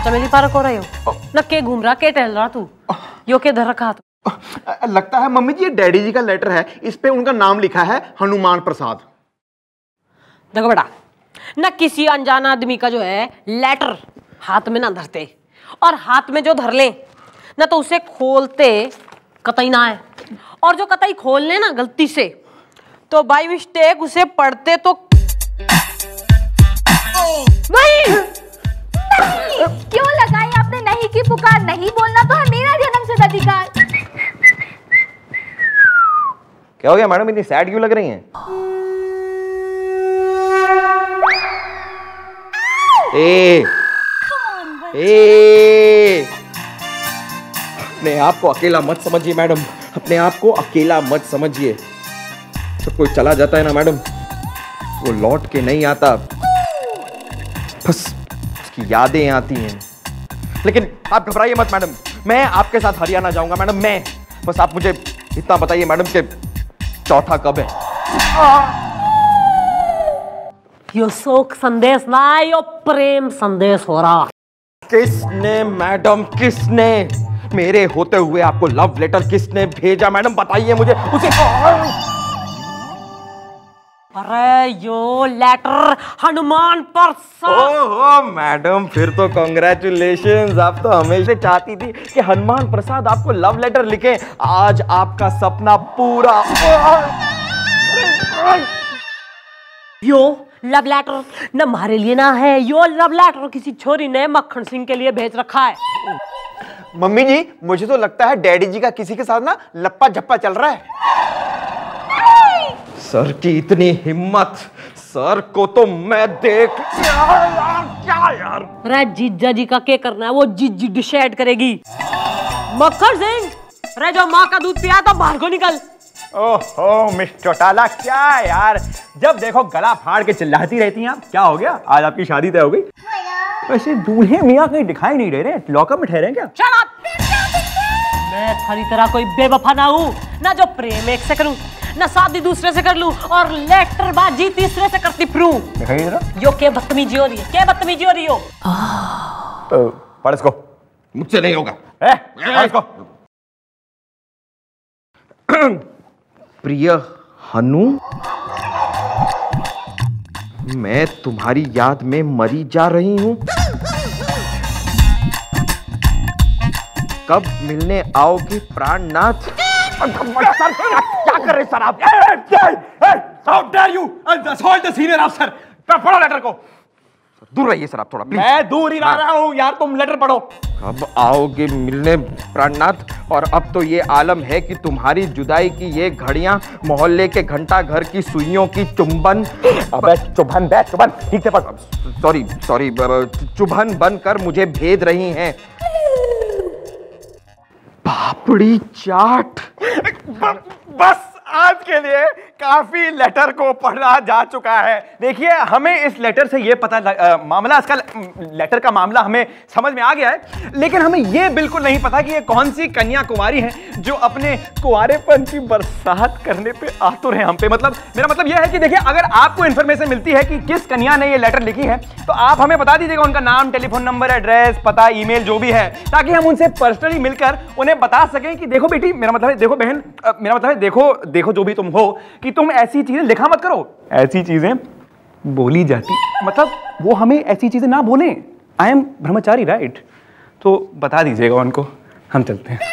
चमेली पार्क हो रही हो ना, के घूम रहा, के टहल रहा तू, यो के धर रखा तू। लगता है मम्मी जी ये डैडी जी का लेटर है, इस पे उनका नाम लिखा है हनुमान प्रसाद। देखो बेटा, ना किसी अनजान आदमी का जो है लेटर हाथ में ना धरते, और हाथ में जो धर ले ना तो उसे खोलते कतई ना है, और जो कतई खोल ले ना गलती से तो बाय मिस्टेक उसे पढ़ते तो नहीं। क्यों लगाई आपने नहीं की पुकार? नहीं बोलना तो है मेरा जन्मसिद्ध अधिकार। क्या हो गया मैडम, इतनी सैड क्यों लग रही हैं? अपने आप को अकेला मत समझिए मैडम, अपने आप को अकेला मत समझिए। जब कोई चला जाता है ना मैडम, वो लौट के नहीं आता, बस उसकी यादें आती हैं। लेकिन आप घबराइए मत मैडम, मैं आपके साथ हरियाणा जाऊंगा मैडम। मैं बस आप मुझे इतना बताइए मैडम कि चौथा कब है? यो शोक संदेश ना, यो प्रेम संदेश हो रहा। किसने मैडम, किसने मेरे होते हुए आपको लव लेटर किसने भेजा मैडम, बताइए मुझे उसे। अरे यो लेटर हनुमान प्रसाद। ओहो मैडम, फिर तो कांग्रेचुलेशंस। आप तो हमेशा चाहती थी कि हनुमान प्रसाद आपको लव लेटर लिखे। आज आपका सपना पूरा। यो लव लेटर न हमारे लिए ना है, यो लव लेटर किसी छोरी ने मक्खन सिंह के लिए भेज रखा है। मम्मी जी, मुझे तो लगता है डैडी जी का किसी के साथ ना लप्पा झप्पा चल रहा है। सर की इतनी हिम्मत, सर को तो मैं देख। क्या यार? अरे जीजा जी का क्या करना है, वो जीजी डिसाइड करेगी। मक्खन सिंह, अरे जो माँ का दूध पिया तो बाहर को निकल। ओहो मिस चौटाला, क्या यार, जब देखो गला फाड़ के चिल्लाती रहती हैं आप। क्या हो गया, आज आपकी शादी तय हो गई? वैसे दूल्हे मियाँ कहीं दिखाई नहीं दे रहे, लॉकअप में ठहरे क्या? Shut up! मैं थारी तरह कोई बेवफा ना हूँ, ना जो प्रेम एक से करूँ, ना शादी दूसरे से कर लूँ, और लेटर बाजी तीसरे से करती फिरूं। दिखाई जरा। यो क्या बदतमीजी हो रही है, क्या बदतमीजी हो रही हो? पढ़ इसको। मुझसे नहीं होगा। पढ़ इसको। प्रिय हनु, मैं तुम्हारी याद में मरी जा रही हूं। कब मिलने आओगे प्राणनाथ? सर, क्या कर रहे सर आप? How dare you assault the senior officer? पढ़ो लेटर को। दूर रहिए सर आप थोड़ा प्लीज। मैं दूर ही रह रहा हूँ यार, तुम लेटर पढ़ो। कब आओगे मिलने प्राणनाथ? और अब तो ये आलम है कि तुम्हारी जुदाई की ये घड़ियां मोहल्ले के घंटा घर की सुइयों की चुंबन। अबे चुभन बे, चुभन ठीक से पढ़। सॉरी चुभन बनकर मुझे भेद रही हैं। पापड़ी चाट। बस आज के लिए काफी लेटर को पढ़ा जा चुका है। देखिए, हमें इस लेटर से ये पता मामला, इसका लेटर का मामला हमें समझ में आ गया है, लेकिन हमें ये बिल्कुल नहीं पता कि ये कौन सी कन्या कुमारी है जो अपने कुंवारेपन की बरसात करने पे आतुर है हम पे। मतलब मेरा मतलब यह है कि देखिए, अगर आपको इन्फॉर्मेशन मिलती है कि किस कन्या ने ये लेटर लिखी है तो आप हमें बता दीजिएगा उनका नाम, टेलीफोन नंबर, एड्रेस, पता, ईमेल जो भी है, ताकि हम उनसे पर्सनली मिलकर उन्हें बता सकें कि देखो बेटी, मेरा मतलब है देखो बहन, मेरा मतलब है देखो जो भी तुम हो, कि तुम ऐसी चीजें लिखा मत करो। ऐसी चीजें बोली जाती, मतलब वो हमें ऐसी चीजें ना बोलें। आई एम ब्रह्मचारी राइट? तो बता दीजिएगा उनको, हम चलते हैं।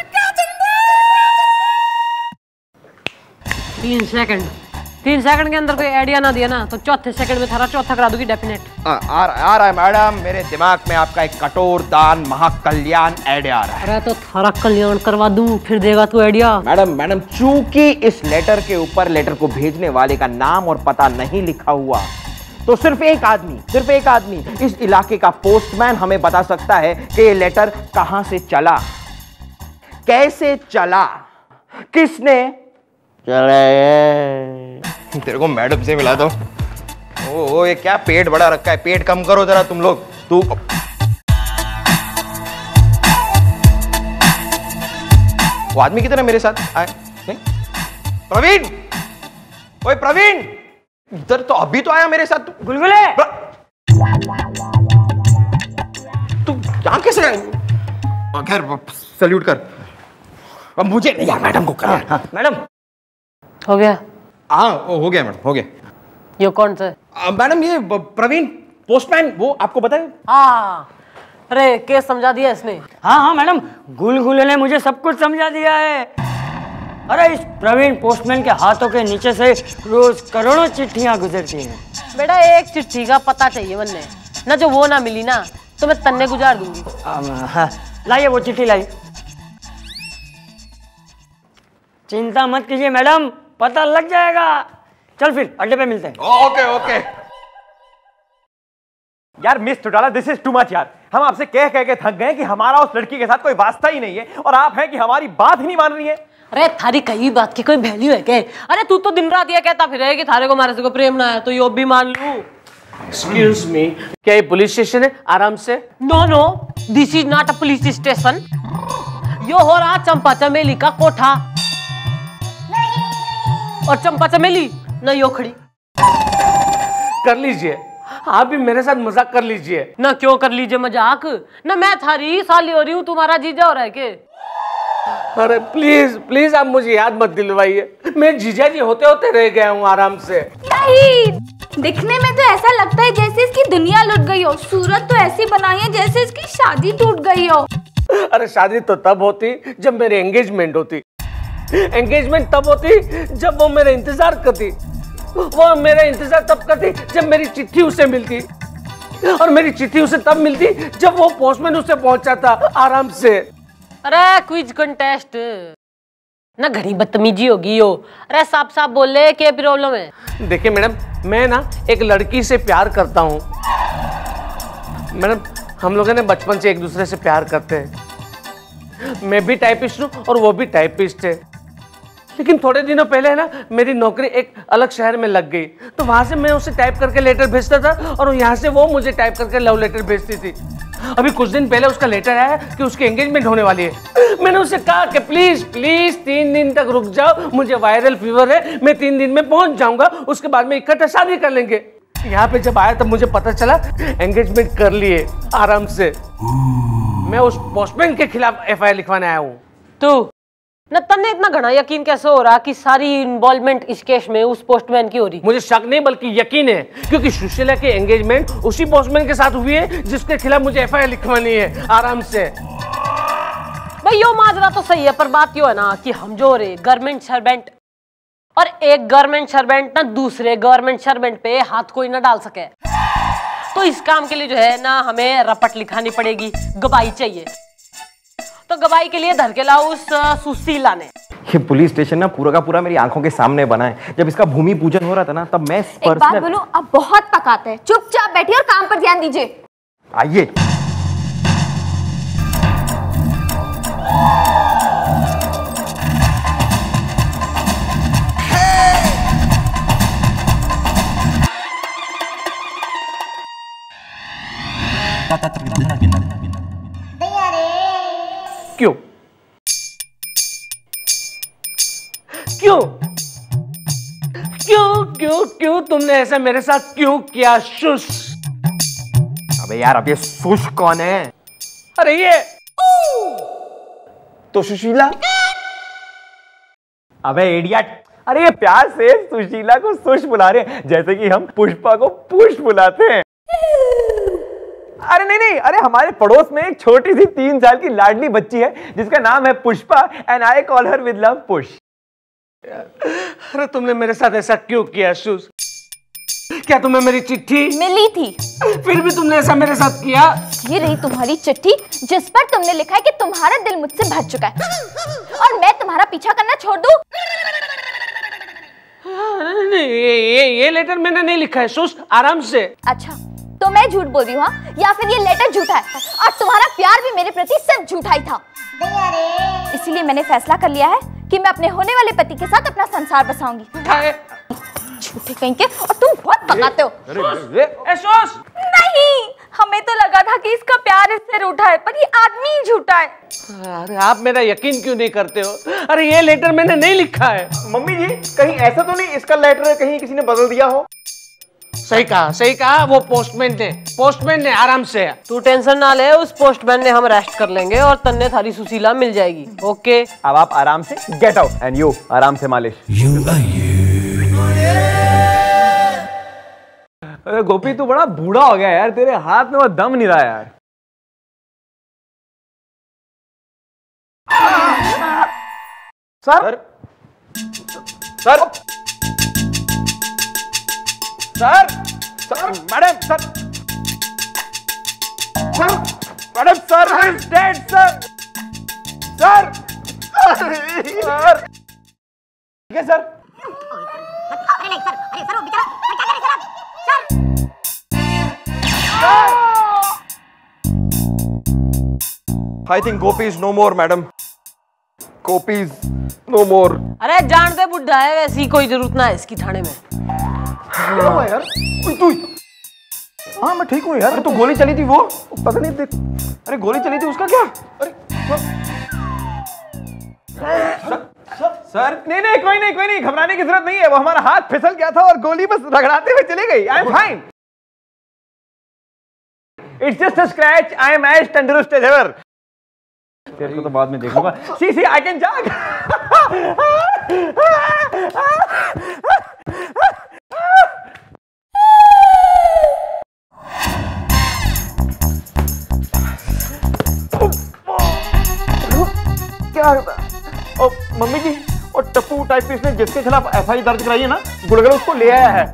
3 सेकंड के अंदर कोई आइडिया ना दिया ना तो चौथे सेकंड में थारा चौथा करा दूंगी डेफिनेट। आ रहा है मैडम, मेरे दिमाग में आपका एक कठोर दान महाकल्याण आइडिया आ रहा है। अरे तो थारा कल्याण करवा दूं, फिर देगा तू आइडिया। मैडम चूंकि इस लेटर के ऊपर लेटर को भेजने वाले का नाम और पता नहीं लिखा हुआ, तो सिर्फ एक आदमी इस इलाके का पोस्टमैन हमें बता सकता है कि ये लेटर कहां से चला, कैसे चला, किसने चलाया। तेरे को मैडम से मिला दो। ओ ये क्या पेट बड़ा रखा है, पेट कम करो जरा तुम लोग। तू वो आदमी कितने मेरे साथ आए? नहीं? प्रवीण, ओए प्रवीण, इधर तो अभी तो आया मेरे साथ। तू गुलगुले, तू यहाँ कैसे? खैर सल्यूट कर। अब मुझे नहीं यार, मैडम को कर। मैडम हो गया? हाँ हो गया मैडम, हो गया। ये कौन सा है? मैडम ये प्रवीण पोस्टमैन, वो आपको पता है? हाँ, अरे केस समझा दिया इसने। हाँ हाँ मैडम, गुलगुले ने मुझे सब कुछ समझा दिया है। अरे इस प्रवीण पोस्टमैन के हाथों के नीचे से रोज करोड़ों चिट्ठियां गुजरती हैं। बेटा एक चिट्ठी का पता चाहिए बनने ना, जो वो ना मिली ना तो मैं तन्ने गुजार दूंगी। हाँ, लाइए वो चिट्ठी लाइए। चिंता मत कीजिए मैडम, पता लग जाएगा। चल फिर अड्डे पे मिलते हैं। Okay okay. यार miss Chautala, this is too much यार। हम आपसे कह कह के थक गए कि हमारा उस लड़की के साथ कोई वास्ता ही नहीं है, और आप हैं कि हमारी बात ही नहीं मान रही है। अरे थारी कही बात की कोई वैल्यू है क्या? अरे तू तो दिन रात ये कहता फिर है कि थारे को मारे से को प्रेम ना है, तो यो भी मान लूं। एक्सक्यूज मी, क्या ये पुलिस स्टेशन है? आराम से। No no, this is not a police station. यो हो रहा चंपा चमेली का कोठा, और चंपा चमेली ना यो खड़ी। कर लीजिए, आप भी मेरे साथ मजाक कर लीजिए ना। क्यों कर लीजिए मजाक? ना मैं थारी साली हो रही हूँ, तुम्हारा जीजा हो रहा है के? अरे प्लीज प्लीज आप मुझे याद मत दिलवाइए, मैं जीजा जी होते होते रह गया हूँ आराम से। नहीं, दिखने में तो ऐसा लगता है जैसे इसकी दुनिया लुट गई हो। सूरत तो ऐसी बनाई है जैसे इसकी शादी टूट गई हो। अरे शादी तो तब होती जब मेरी एंगेजमेंट होती, एंगेजमेंट तब होती जब वो मेरा इंतजार करती, वो मेरा इंतजार तब करती जब मेरी चिट्ठी उसे मिलती, और मेरी चिट्ठी उसे तब मिलती जब वो पोस्टमैन उसे पहुंचाता आराम से। अरे क्विज कंटेस्ट ना, घड़ी बदतमीजी होगी यो। अरे साफ साफ बोले क्या प्रॉब्लम है? देखिए मैडम, मैं ना एक लड़की से प्यार करता हूँ मैडम। हम लोगों ने बचपन से एक दूसरे से प्यार करते हैं। मैं भी टाइपिस्ट हूँ और वो भी टाइपिस्ट है, लेकिन थोड़े दिनों पहले ना मेरी नौकरी एक अलग शहर में लग गई, तो वहां से मैं उसे टाइप करके लेटर भेजता था और यहाँ से वो मुझे टाइप करके लव लेटर भेजती थी। अभी कुछ दिन पहले उसका लेटर आया कि उसकी एंगेजमेंट होने वाली है। मैंने उससे कहा कि प्लीज प्लीज 3 दिन तक रुक जाओ, मुझे वायरल फीवर है, मैं 3 दिन में पहुंच जाऊंगा, उसके बाद में इकट्ठा शादी कर लेंगे। यहाँ पे जब आया तब मुझे पता चला एंगेजमेंट कर लिए आराम से। मैं उस पोस्टमैन के खिलाफ FIR लिखवाने आया हूँ। तू न, तन्ने इतना घना यकीन कैसे हो रहा कि सारी इन्वॉल्वमेंट इस केस में उस पोस्टमैन की हो रही? मुझे शक नहीं बल्कि यकीन है, क्योंकि सुशीला की एंगेजमेंट उसी पोस्टमैन के साथ हुई है जिसके खिलाफ मुझे FIR लिखवानी है आराम से। भाई यो माजरा तो सही है, पर बात यो है ना कि हम जो रे गवर्नमेंट सर्वेंट, और एक गवर्नमेंट सर्वेंट ना दूसरे गवर्नमेंट सर्वेंट पे हाथ कोई ना डाल सके, तो इस काम के लिए जो है ना हमें रपट लिखानी पड़ेगी, गवाही चाहिए। तो गवाही के लिए धर के लाओ उस सुशीला ने। ये पुलिस स्टेशन ना पूरा का पूरा मेरी आंखों के सामने बना है। जब इसका भूमि पूजन हो रहा था ना, तब मैं एक बात बोलूं, आप बहुत पकाते हैं। चुपचाप बैठिए और काम पर ध्यान दीजिए। आइए। क्यों क्यों क्यों क्यों क्यों तुमने ऐसा मेरे साथ क्यों किया शुश? अबे यार, अब ये सुश कौन है? अरे ये तो सुशीला। अबे इडियट, अरे ये प्यार से सुशीला को सुश बुला रहे हैं जैसे कि हम पुष्पा को पुष्प बुलाते हैं। अरे नहीं नहीं, अरे हमारे पड़ोस में एक छोटी सी 3 साल की लाडली बच्ची है जिसका नाम है Pushpa, and I call her with love Push. अरे तुमने मेरे साथ ऐसा क्यों किया शुश? क्या तुम्हें मेरी चिट्ठी मिली थी, फिर भी तुमने ऐसा मेरे साथ किया? ये रही तुम्हारी चिट्ठी जिस पर तुमने लिखा है कि तुम्हारा दिल मुझसे भर चुका है और मैं तुम्हारा पीछा करना छोड़ दूं? नहीं, ये लेटर मैंने नहीं लिखा है शुश, आराम से। अच्छा, तो मैं झूठ बोल रही हूँ या फिर ये लेटर झूठा है और तुम्हारा प्यार भी मेरे प्रति सिर्फ झूठा ही था? इसीलिए मैंने फैसला कर लिया है कि मैं अपने होने वाले पति के साथ अपना संसार बसाऊंगी। झूठे कहीं के, और तुम बहुत पकाते हो। नहीं, हमें तो लगा था कि इसका प्यार इससे रूठा है, पर ये आदमी ही झूठा है। अरे आप मेरा यकीन क्यों नहीं करते हो? अरे ये लेटर मैंने नहीं लिखा है। मम्मी जी, कहीं ऐसा तो नहीं इसका लेटर कहीं किसी ने बदल दिया हो? सही कहा, वो पोस्टमैन ने आराम से। तू टेंशन ना ले, उस पोस्टमैन ने हम रेस्ट कर लेंगे और तन्ने थारी सुशीला मिल जाएगी। ओके, अब आप आराम से गेट आउट एंड यू आराम से मालिश। अरे गोपी तू बड़ा बूढ़ा हो गया यार, तेरे हाथ में वो दम नहीं रहा यार। Sir sir sir sir madam sir sir madam sir I am dead sir sir sir ठीक है sir. I think Gopi is no more, madam. Gopi is no more. अरे जान दे, बुढ़ा है, वैसी कोई जरूरत ना है इसकी थाने में। क्या हुआ यार? तू हाँ मैं ठीक हूँ यार। तो गोली चली थी वो पता नहीं देख। अरे गोली चली थी उसका क्या? अरे सर नहीं कोई नहीं घबराने की जरूरत नहीं है। वो हमारा हाथ फिसल गया था और गोली बस रगड़ाते हुए चली गई। I am fine. It's just a scratch. I am as तंदुरुस्त एज एवर। तेरे को तो बाद में देखूंगा। See I can jog. क्या और मम्मी जी और टप्पू टाइपिस्ट ने जिसके खिलाफ एफआईआर दर्ज कराई है ना, गुड़गड़ उसको ले आया है।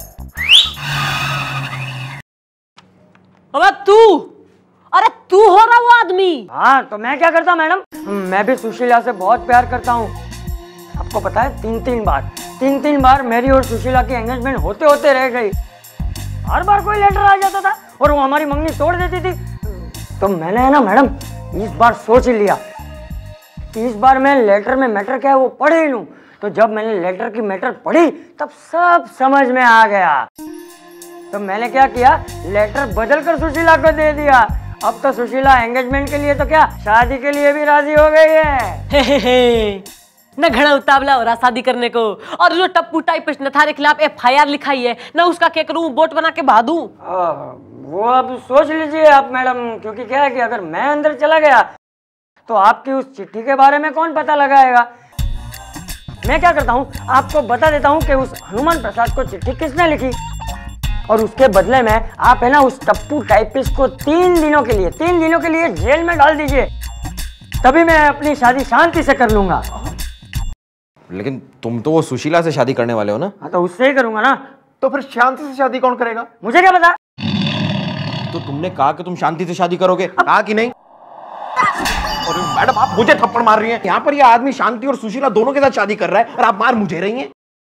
अरे तू हो रहा वो आदमी? हाँ तो मैं क्या करता मैडम, मैं भी सुशीला से बहुत प्यार करता हूँ। आपको पता है तीन बार मेरी और सुशीला की एंगेजमेंट होते होते रह गई। हर बार कोई लेटर आ जाता था और वो हमारी मंगनी तोड़ देती थी। तो मैंने है ना मैडम इस बार सोच लिया कि इस बार मैं लेटर में मैटर क्या है वो पढ़ ही लूं। तो जब मैंने लेटर की मैटर पढ़ी तब सब समझ में आ गया। तो मैंने क्या किया, लेटर बदल कर सुशीला को दे दिया। अब तो सुशीला एंगेजमेंट के लिए तो क्या शादी के लिए भी राजी हो गई है। न घड़ा उतावला हो रहा शादी करने को। और जो टप्पू टाइपिस्ट ने थारे खिलाफ एफआईआर लिखाई है ना, उसका क्या करूं, बोट बना के बहा दूं? वो अब सोच लीजिए आप मैडम, क्योंकि क्या है कि अगर मैं अंदर चला गया तो आपकी उस चिट्ठी के बारे में कौन पता लगाएगा। मैं क्या करता हूँ, आपको बता देता हूँ कि उस हनुमान प्रसाद को चिट्ठी किसने लिखी, और उसके बदले में आप है ना उस टप्पू टाइपिस्ट को 3 दिनों के लिए जेल में डाल दीजिए। तभी मैं अपनी शादी शांति से कर लूंगा। लेकिन तुम तो वो सुशीला से शादी करने वाले हो ना? हाँ तो उससे ही करूंगा ना। तो फिर शांति से शादी कौन करेगा? मुझे क्या पता। तो तुमने कहा कि तुम शांति से शादी करोगे, कहा कि नहीं? और मैडम आप मुझे थप्पड़ मार रही हैं। यहाँ पर ये आदमी शांति और सुशीला दोनों के साथ शादी कर रहा है और आप मार मुझे रही हैं।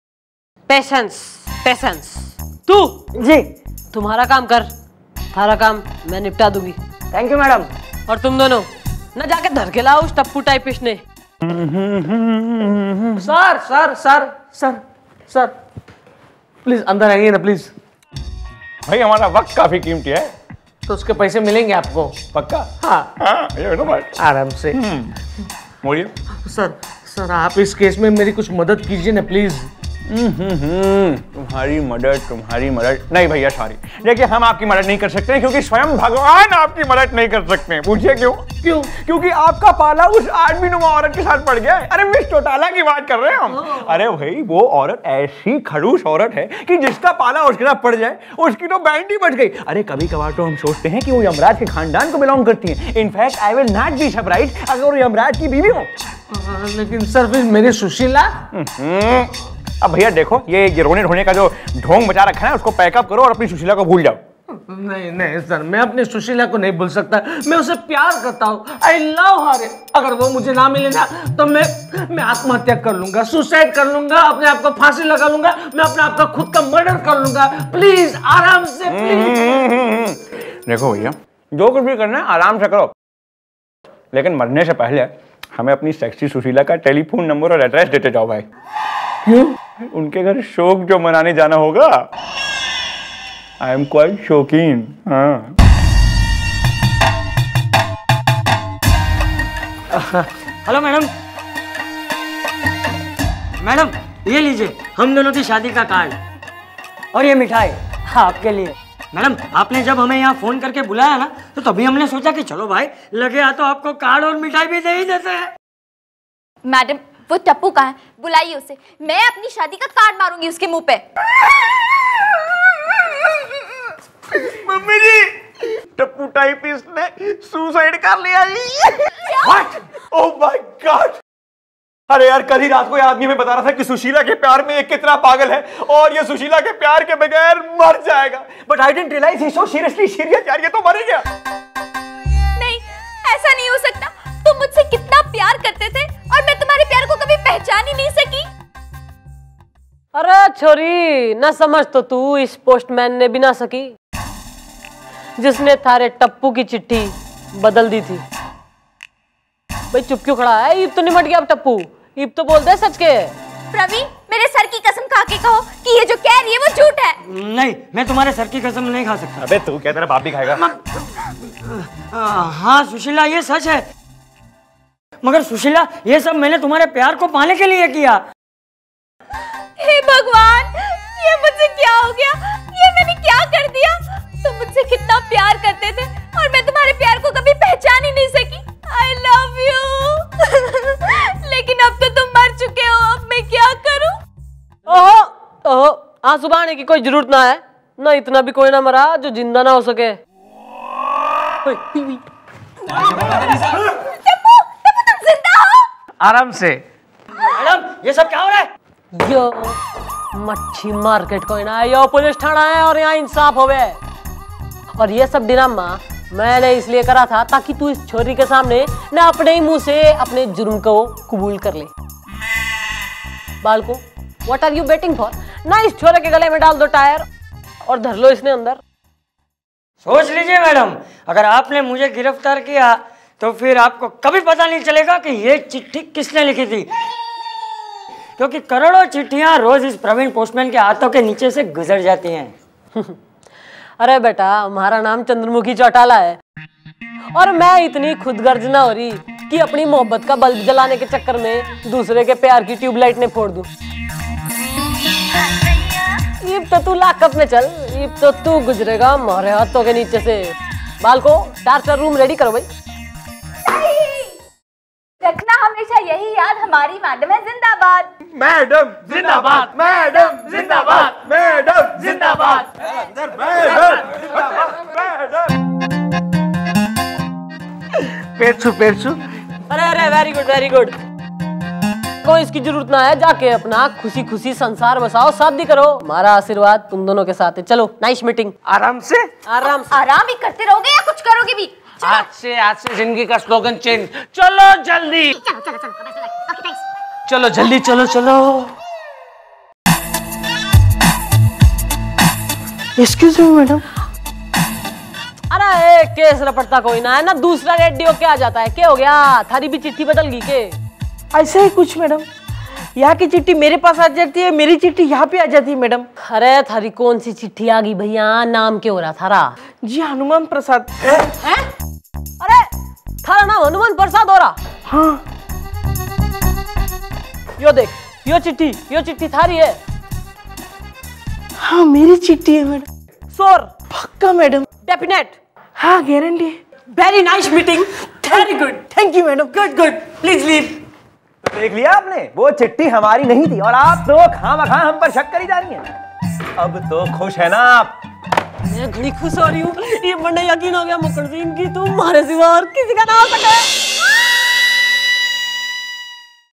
पेशेंस। तू जी तुम्हारा काम कर, सारा काम मैं निपटा दूंगी। Thank you madam. और तुम दोनों ना जाके धर के लाओ उस टप्पू टाइपिस्ट ने। सर प्लीज अंदर आइए ना प्लीज। भाई हमारा वक्त काफी कीमती है। तो उसके पैसे मिलेंगे आपको? पक्का? हाँ ये नो बात। आराम से। बोलिए। सर आप इस केस में मेरी कुछ मदद कीजिए ना प्लीज। तुम्हारी मदद नहीं भैया, सॉरी। देखिए हम आपकी मदद नहीं कर सकते क्योंकि स्वयं भगवान आपकी मदद नहीं कर सकते। पूछिए क्यों? क्योंकि आपका पाला उस आदमीनुमा औरत के साथ पड़ गया है। अरे मिस चौटाला की बात कर रहे हैं हम। अरे भाई वो औरत ऐसी खड़ूस औरत है कि जिसका पाला उसके साथ पड़ जाए उसकी तो बैंड ही बच गई। अरे कभी कभार तो हम सोचते हैं कि वो यमराज के खानदान को बिलोंग करती है। In fact I will not be surprised अगर वो यमराज की बीवी हो। लेकिन सर फिर मेरी सुशीला? अब भैया देखो, ये गिरोने ढोने का जो ढोंग बचा रखा है उसको पैकअप करो और अपनी सुशीला को भूल जाओ। नहीं सर, मैं अपनी सुशीला को नहीं भूल सकता। मैं उसे प्यार करता हूँ। I love her. अगर वो मुझे ना मिले ना तो मैं आत्महत्या कर लूंगा, सुसाइड कर लूंगा, अपने आप को फांसी लगा लूंगा, मैं अपने आप का खुद का मर्डर कर लूंगा। प्लीज आराम से प्लीज। देखो भैया, जो कुछ भी करना है आराम से करो, लेकिन मरने से पहले हमें अपनी सेक्सी सुशीला का टेलीफोन नंबर और एड्रेस देते जाओ भाई। क्यों? उनके घर शोक जो मनाने जाना होगा। आई एम क्वाइट शौकीन। हाँ हेलो मैडम। मैडम ये लीजिए हम दोनों की शादी का कार्ड और ये मिठाई। था आपके लिए। मैडम आपने जब हमें यहाँ फोन करके बुलाया ना तो तभी हमने सोचा कि चलो भाई लगे या तो आपको कार्ड और मिठाई भी दे ही देते हैं। मैडम वो टप्पू कहाँ है, बुलाइए उसे, मैं अपनी शादी का कार्ड मारूंगी उसके मुंह पे। मम्मी जी, टप्पू टाइपिस्ट ने सुसाइड कर लिया जी। What? Oh my God! अरे यार, कल ही रात को ये आदमी हमें बता रहा था कि सुशीला के प्यार में ये कितना पागल है और ये सुशीला के प्यार के बगैर मर जाएगा। But I didn't realise he so seriously serious. यार ये तो मर ही गया। नहीं, ऐसा नहीं हो सकता। तुम मुझसे कितना प्यार करते थे और मैं तुम्हारे प्यार को कभी पहचान ही नहीं सकी। अरे छोरी, ना समझ तो तू इस पोस्टमैन ने भी ना सकी जिसने थारे टप्पू की चिट्ठी बदल दी थी। भाई चुप क्यों खड़ा है? ईब तो निमट गया अब टप्पू, ईब तो बोल दे सच के। प्रवीण, मेरे सर की कसम खा के कहो कि ये जो कह रही है वो झूठ है। नहीं, मैं तुम्हारे सर की कसम नहीं खा सकता। अबे तू क्या, तेरा बाप भी खाएगा। हाँ सुशीला, ये सच है, मगर सुशीला ये सब मैंने तुम्हारे प्यार को पाने के लिए किया। हे भगवान, ये मुझसे क्या हो गया? ये मैंने क्या कर दिया? तुम मुझसे कितना प्यार करते थे और मैं तुम्हारे प्यार को कभी पहचान ही नहीं सकी। I love you। लेकिन अब तो तुम मर चुके हो, अब मैं क्या करूं? ओहो ओहो, आंसू बहाने की कोई जरूरत ना है, ना इतना भी कोई ना मरा जो जिंदा ना हो सके। टप्पू, तुम जिंदा हो? आराम से। मैडम ये सब क्या हो रहा है? यो मच्छी मार्केट कोई ना है, यो पुलिस थाना है और यहाँ इंसाफ होवे। और ये सब ड्रामा मैंने इसलिए करा था ताकि तू इस छोरी के सामने ना अपने ही मुंह से अपने जुर्म को कबूल कर ले। बालको, what are you waiting for? ना इस छोरे के गले में डाल दो टायर और धर लो इसने अंदर। सोच लीजिए मैडम, अगर आपने मुझे गिरफ्तार किया तो फिर आपको कभी पता नहीं चलेगा कि ये चिट्ठी किसने लिखी थी, क्योंकि करोड़ों चिट्ठियां रोज इस प्रवीण पोस्टमैन के हाथों के नीचे से गुजर जाती हैं। अरे बेटा, हमारा नाम चंद्रमुखी चौटाला है और मैं इतनी खुदगर्ज ना हो रही कि अपनी मोहब्बत का बल्ब जलाने के चक्कर में दूसरे के प्यार की ट्यूबलाइट ने फोड़ दूं। इब तो तू लाकअप में चल, इब तो तू गुजरेगा हमारे हाथों के नीचे से। बालको, टार्चर रूम रेडी करो भाई। रखना हमेशा यही याद, हमारी मैडम है जिंदाबाद। मैडम जिंदाबाद, मैडम जिंदाबाद, मैडम जिंदाबाद, पेड़ छू। अरे अरे, वेरी गुड वेरी गुड। कोई इसकी जरूरत ना है, जाके अपना खुशी खुशी संसार बसाओ, शादी करो। हमारा आशीर्वाद तुम दोनों के साथ है। चलो, नाइस मीटिंग। आराम से। आराम से। आराम ही करते रहोगे या कुछ करोगे भी? आज से जिंदगी का स्लोगन चेंज। चलो जल्दी, चलो जल्दी, चलो चलो। Excuse me madam. अरे केस रपटता कोई ना है ना, दूसरा रेडियो क्या आ जाता है? क्या हो गया, थारी भी चिट्ठी बदल गई के? ऐसा ही कुछ मैडम, यहाँ की चिट्ठी मेरे पास आ जाती है, मेरी चिट्ठी यहाँ पे आ जाती है मैडम। अरे थारी कौन सी चिट्ठी आ गई भैया? नाम क्या हो रहा थारा? जी हनुमान प्रसाद। हैं? अरे थारा नाम हनुमान प्रसाद हो रहा? हाँ। यो देख, यो चिट्ठी थारी है। हाँ मेरी चिट्ठी है मैडम। श्योर? पक्का मैडम। डेफिनेट? हाँ guarantee. Very nice meeting. Very good, thank you madam. Good good, please leave. देख लिया आपने, वो चिट्ठी हमारी नहीं थी और आप तो खामखा हम पर शक करी जा रही हैं। अब तो खुश है ना आप? मैं बड़ी खुश हो रही हूँ, ये बड़ा यकीन हो गया मुखर्जी, इनकी तुम हमारे सिवा और किसी का ना हो सके।